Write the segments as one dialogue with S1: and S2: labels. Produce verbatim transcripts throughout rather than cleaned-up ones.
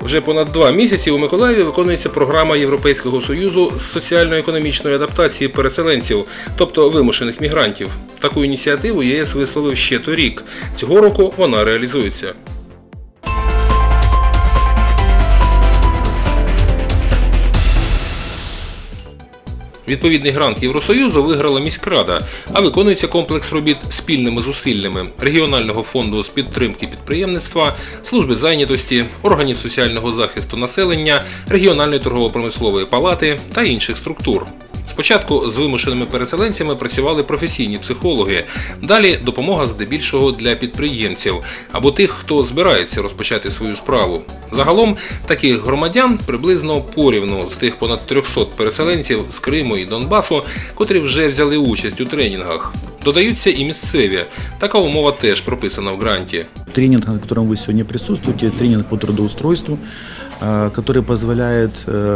S1: Вже понад два місяці у Миколаєві виконується програма Європейського Союзу з соціально-економічної адаптації переселенців, тобто вимушених мігрантів. Таку ініціативу ЄС висловив ще торік. Цього року вона реалізується. Відповідний грант Євросоюзу виграла міськрада, а виконується комплекс робіт спільними зусиллями Регіонального фонду з підтримки підприємництва, служби зайнятості, органів соціального захисту населення, Регіональної торгово-промислової палати та інших структур. Спочатку з вимушеними переселенцями працювали професійні психологи, далі допомога здебільшого для підприємців або тих, хто збирається розпочати свою справу. Загалом таких громадян приблизно порівну з тих понад трьохсот переселенців з Криму і Донбасу, котрі вже взяли участь у тренінгах. Додаються і місцеві. Така умова теж прописана в гранті.
S2: Тренинг, на котором вы сегодня присутствуете, тренинг по трудоустройству, который позволяет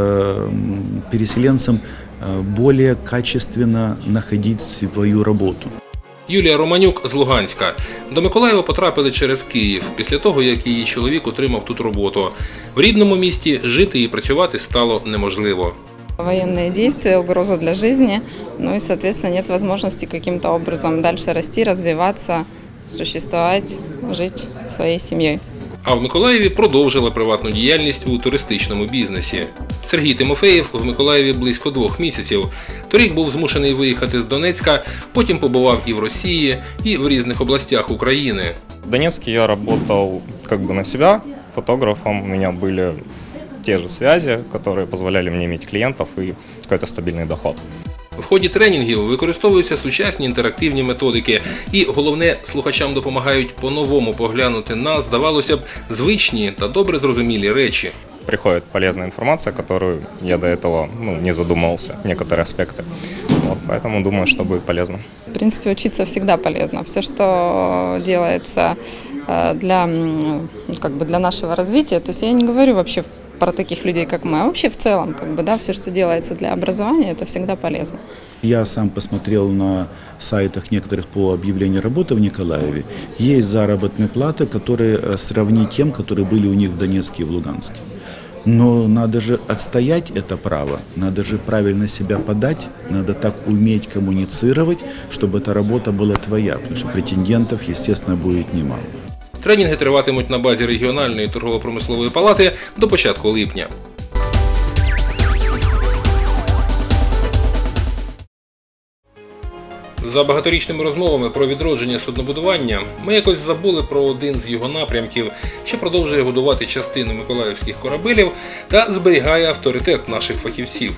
S2: переселенцам более качественно находить свою работу.
S1: Юлія Романюк з Луганська. До Миколаєва потрапили через Київ, після того, як її чоловік отримав тут роботу. В рідному місті жити і працювати стало неможливо.
S3: Военные действия, угроза для жизни, ну и, соответственно, нет возможности каким-то образом дальше расти, развиваться, существовать, жить своей семьей.
S1: А в Миколаєві продовжила приватну діяльність у туристичному бізнесі. Сергій Тимофеєв в Миколаєві близько двох місяців. Торік був змушений виїхати з Донецька, потім побував і в Росії, і в різних областях України.
S4: В Донецке я работал как бы на себя фотографом, у меня были те же связи, которые позволяли мне иметь клиентов и какой-то стабильный доход.
S1: В ході тренінгів використовуються сучасні інтерактивні методики і, головне, слухачам допомагають по-новому поглянути на, здавалося б, звичні та добре зрозумілі речі.
S4: Приходит полезная информация, которую я до этого ну, не задумывался, некоторые аспекты. Вот, поэтому думаю, что будет полезно.
S3: В принципе, учиться всегда полезно. Все, что делается для, как бы для нашего развития, то есть я не говорю вообще про таких людей, как мы, а вообще в целом, как бы, да, все, что делается для образования, это всегда полезно.
S2: Я сам посмотрел на сайтах некоторых по объявлению работы в Николаеве. Есть заработные платы, которые сравнить тем, которые были у них в Донецке и в Луганске. Но надо же отстоять это право, надо же правильно себя подать, надо так уметь коммуницировать, чтобы эта работа была твоя, потому что претендентов, естественно, будет немало.
S1: Тренінги триватимуть на базі Регіональної торгово-промислової палати до початку липня. За багаторічними розмовами про відродження суднобудування ми якось забули про один з його напрямків, що продовжує годувати частину миколаївських корабелів та зберігає авторитет наших фахівців.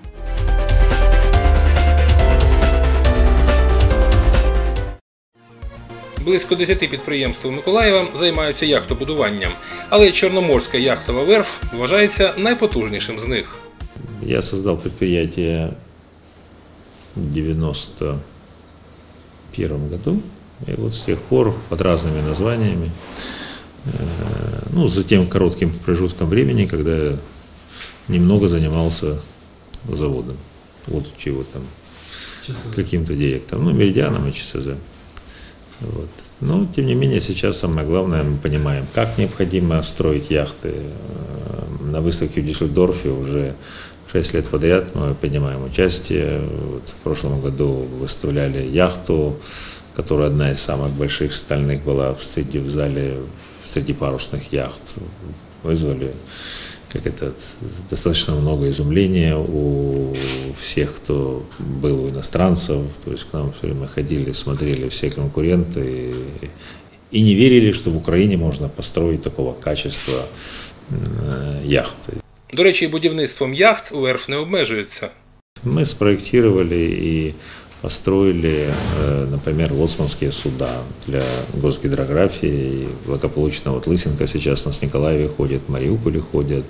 S1: Близько десяти підприємств Миколаєва займаються яхтобудуванням, але Чорноморська яхтова верф вважається найпотужнішим з них.
S5: Я создал предприятие в девяносто первом году, и вот с тех пор под разными названиями, ну, за тем коротким промежутком времени, когда я немного занимался заводом, вот чего там, каким-то директором, ну, Меридианом и ЧСЗ. Вот. Но, тем не менее, сейчас самое главное, мы понимаем, как необходимо строить яхты. На выставке в Дюссельдорфе уже шесть лет подряд мы принимаем участие. Вот в прошлом году выставляли яхту, которая одна из самых больших стальных была в, среди, в зале среди парусных яхт. Вызвали как это, достаточно много изумления у всех, кто был у иностранцев. То есть к нам все время ходили, смотрели все конкуренты и, и не верили, что в Украине можно построить такого качества э, яхты.
S1: До речі, будівництвом яхт у верф не обмежується.
S5: Мы спроектировали и построили, например, лоцманские суда для госгидрографии. И благополучно вот Лысенко сейчас у нас в Николаеве ходит, в Мариуполе ходят,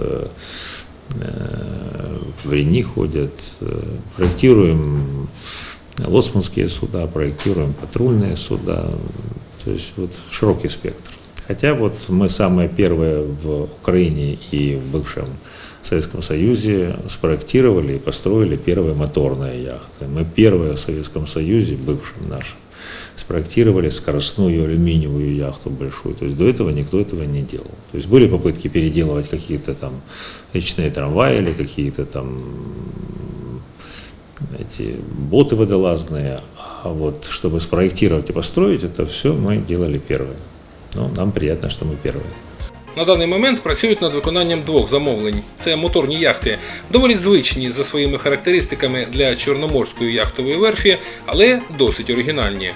S5: в Рени ходят. Проектируем лоцманские суда, проектируем патрульные суда. То есть вот широкий спектр. Хотя вот мы самые первые в Украине и в бывшем Советском Союзе спроектировали и построили первые моторные яхты. Мы первые в Советском Союзе, бывшем нашем, спроектировали скоростную алюминиевую яхту большую. То есть до этого никто этого не делал. То есть были попытки переделывать какие-то там речные трамваи или какие-то там эти боты водолазные. А вот чтобы спроектировать и построить, это все мы делали первые. Ну, нам приятно, что мы первые.
S1: На даний момент працюють над виконанням двох замовлень. Це моторні яхти, доволі звичні за своїми характеристиками для Чорноморської яхтової верфі, але досить оригінальні.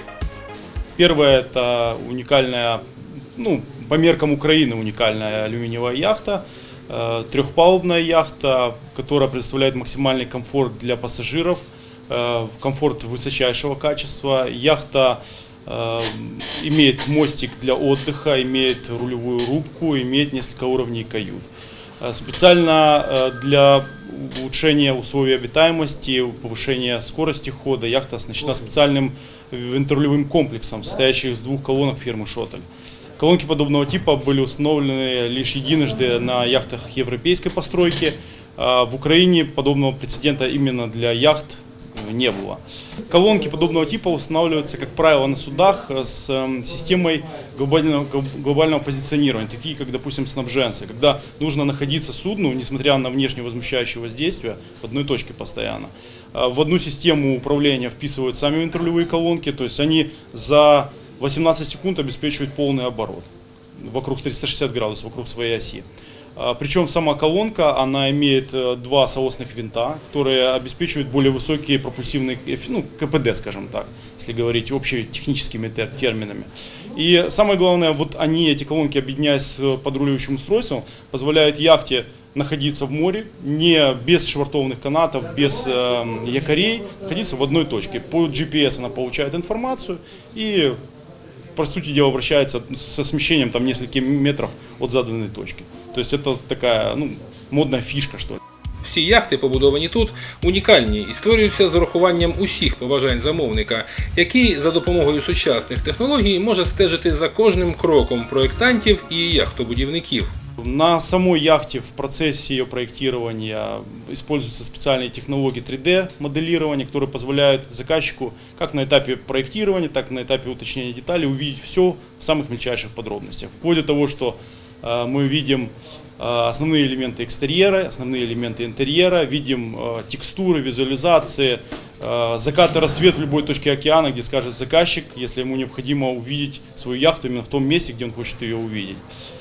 S6: Первое – это уникальная, ну, по меркам Украины уникальная алюминиевая яхта, э, трехпалубная яхта, которая предоставляет максимальный комфорт для пассажиров, э, комфорт высочайшего качества. Яхта э, имеет мостик для отдыха, имеет рулевую рубку, имеет несколько уровней кают. Э, специально э, для улучшения условий обитаемости, повышения скорости хода яхта оснащена специальным вентролевым комплексом, состоящим из двух колонок фирмы «Шотель». Колонки подобного типа были установлены лишь единожды на яхтах европейской постройки. В Украине подобного прецедента именно для яхт не было. Колонки подобного типа устанавливаются, как правило, на судах с системой глобального, глобального позиционирования, такие как, допустим, снабженцы, когда нужно находиться судну, несмотря на внешнее возмущающее воздействие, в одной точке постоянно. В одну систему управления вписывают сами вентролевые колонки, то есть они за восемнадцать секунд обеспечивают полный оборот вокруг триста шестьдесят градусов, вокруг своей оси. Причем сама колонка, она имеет два соосных винта, которые обеспечивают более высокие пропульсивные, ну, КПД, скажем так, если говорить общетехническими терминами. И самое главное, вот они, эти колонки, объединяясь с подруливающим устройством, позволяют яхте находиться в море, не без швартовных канатов, без э, якорей, находиться в одной точке. По джи пи эс она получает информацию и, по сути дела, вращается со смещением там нескольких метров от заданной точки. То есть это такая, ну, модная фишка, что ли.
S1: Всі яхти, побудовані тут, унікальні і створюються з урахуванням усіх побажань замовника, який за допомогою сучасних технологій може стежити за кожним кроком проєктантів і яхтобудівників.
S6: На самой яхте в процессе ее проектирования используются специальные технологии три дэ моделирования, которые позволяют заказчику как на этапе проектирования, так и на этапе уточнения деталей увидеть все в самых мельчайших подробностях. Вплоть до того, что э, мы видим э, основные элементы экстерьера, основные элементы интерьера, видим э, текстуры, визуализации, э, закат и рассвет в любой точке океана, где скажет заказчик, если ему необходимо увидеть свою яхту именно в том месте, где он хочет ее увидеть.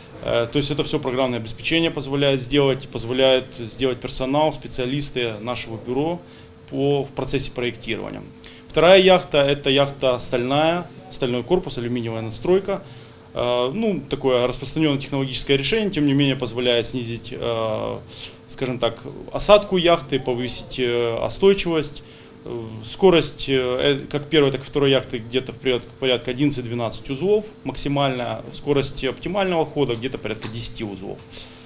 S6: То есть это все программное обеспечение позволяет сделать, позволяет сделать персонал, специалисты нашего бюро по, в процессе проектирования. Вторая яхта – это яхта стальная, стальной корпус, алюминиевая надстройка. Ну, такое распространенное технологическое решение, тем не менее позволяет снизить, скажем так, осадку яхты, повысить остойчивость. Скорость как первой, так и второй яхты где-то в порядка одиннадцать-двенадцать узлов максимальная, скорость оптимального хода где-то порядка десять узлов.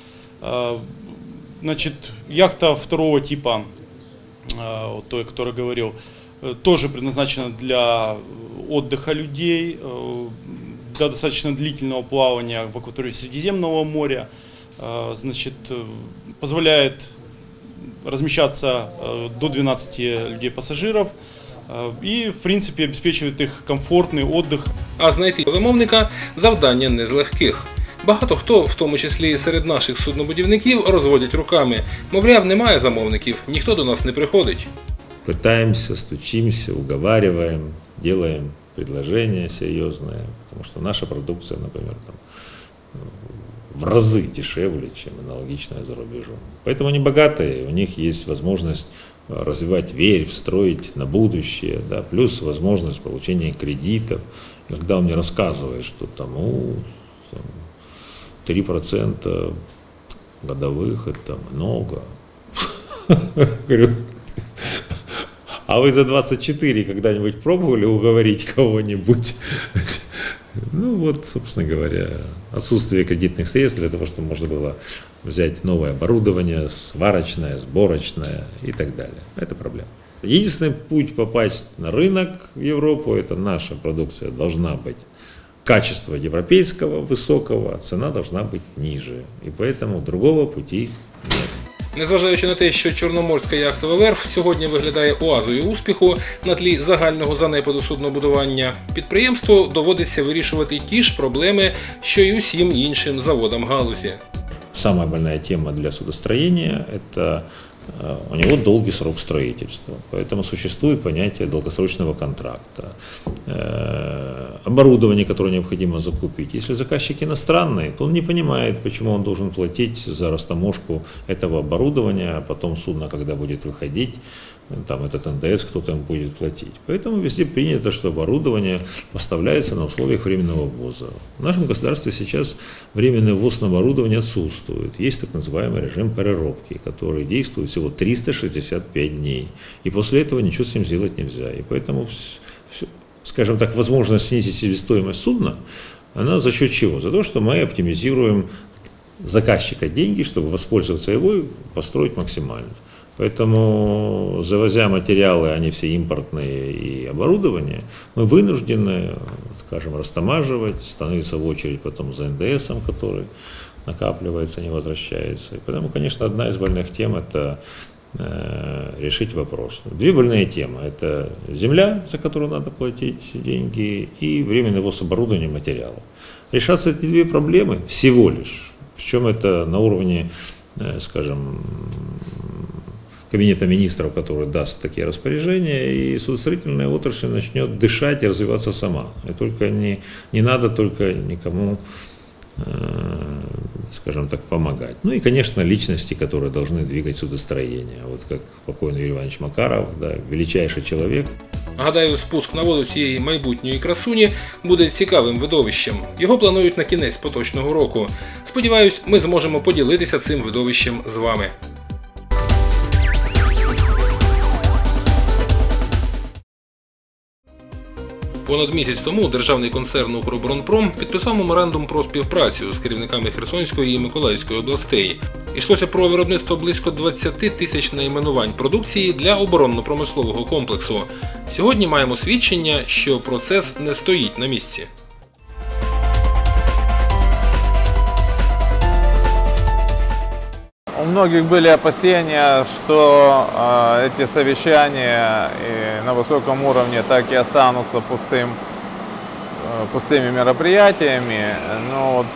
S6: Значит, яхта второго типа, вот той, о которой говорил, тоже предназначена для отдыха людей, для достаточно длительного плавания в акватории Средиземного моря, значит, позволяет размещаться до двенадцати людей-пассажиров и, в принципе, обеспечивает их комфортный отдых.
S1: А знайти замовника – завдання не з легких. Багато хто, в тому числі серед наших суднобудівників, розводять руками. Мовляв, немає замовників, ніхто до нас не приходить.
S5: Пытаемся, стучимся, уговариваем, делаем предложения серьезные, потому что наша продукция, например, там, в разы дешевле, чем аналогичная за рубежом. Поэтому они богатые, у них есть возможность развивать верь, строить на будущее, да, плюс возможность получения кредитов. Когда он мне рассказывает, что там, ну, три процента годовых это много. Говорю, а вы за двадцать четыре когда-нибудь пробовали уговорить кого-нибудь? Ну вот, собственно говоря, отсутствие кредитных средств для того, чтобы можно было взять новое оборудование, сварочное, сборочное и так далее. Это проблема. Единственный путь попасть на рынок в Европу, это наша продукция должна быть качества европейского высокого, а цена должна быть ниже. И поэтому другого пути нет.
S1: Незважаючи на те, що Чорноморська яхтова верф сьогодні виглядає оазою успіху на тлі загального занепаду суднобудування, підприємству доводиться вирішувати ті ж проблеми, що й усім іншим заводам галузі.
S5: Самая больная тема для судостроения – это э, у него долгий срок строительства, поэтому существует понятие долгосрочного контракта, э, оборудование, которое необходимо закупить. Если заказчик иностранный, то он не понимает, почему он должен платить за растаможку этого оборудования, а потом судно, когда будет выходить, там этот эн дэ эс кто-то им будет платить. Поэтому везде принято, что оборудование поставляется на условиях временного ввоза. В нашем государстве сейчас временный ввоз на оборудование отсутствует. Есть так называемый режим переробки, который действует всего триста шестьдесят пять дней. И после этого ничего с ним сделать нельзя. И поэтому, скажем так, возможность снизить себестоимость судна, она за счет чего? За то, что мы оптимизируем заказчика деньги, чтобы воспользоваться его и построить максимально. Поэтому, завозя материалы, они все импортные, и оборудование, мы вынуждены, скажем, растамаживать, становиться в очередь потом за эн дэ эсом, который накапливается, не возвращается. И поэтому, конечно, одна из больных тем – это э, решить вопрос. Две больные темы – это земля, за которую надо платить деньги, и временный ввоз оборудования, материалов. Решаться эти две проблемы всего лишь, причем это на уровне, э, скажем, Кабинета министров, который даст такие распоряжения, и судостроительная отрасль начнет дышать и развиваться сама. И только не, не надо только никому, э, скажем так, помогать. Ну и, конечно, личности, которые должны двигать судостроение. Вот как покойный Юрий Иванович Макаров, да, величайший человек.
S1: Гадаю, спуск на воду цієї майбутньої красуні буде цікавим видовищем. Його планують на кінець поточного року. Сподіваюсь, ми зможемо поділитися цим видовищем з вами. Понад місяць тому державний концерн «Укроборонпром» підписав меморандум про співпрацю з керівниками Херсонської і Миколаївської областей. Йшлося про виробництво близько двадцяти тисяч найменувань продукції для оборонно-промислового комплексу. Сьогодні маємо свідчення, що процес не стоїть на місці.
S7: У многих были опасения, что э, эти совещания и на высоком уровне так и останутся пустым, э, пустыми мероприятиями. Но вот,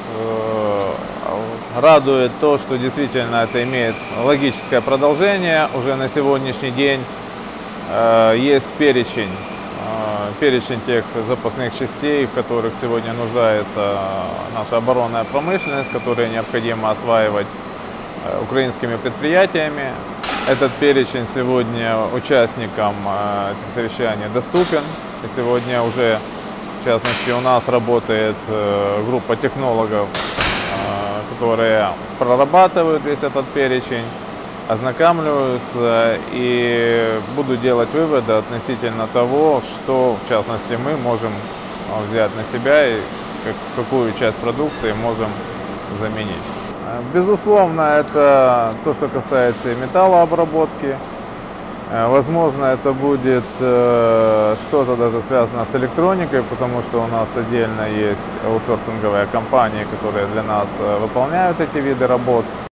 S7: э, радует то, что действительно это имеет логическое продолжение. Уже на сегодняшний день э, есть перечень, э, перечень тех запасных частей, в которых сегодня нуждается наша оборонная промышленность, которые необходимо осваивать украинскими предприятиями. Этот перечень сегодня участникам этих совещаний доступен. И сегодня уже, в частности, у нас работает группа технологов, которые прорабатывают весь этот перечень, ознакомливаются и будут делать выводы относительно того, что, в частности, мы можем взять на себя и какую часть продукции можем заменить. Безусловно, это то, что касается металлообработки. Возможно, это будет что-то даже связано с электроникой, потому что у нас отдельно есть аутсорсинговые компании, которые для нас выполняют эти виды работ.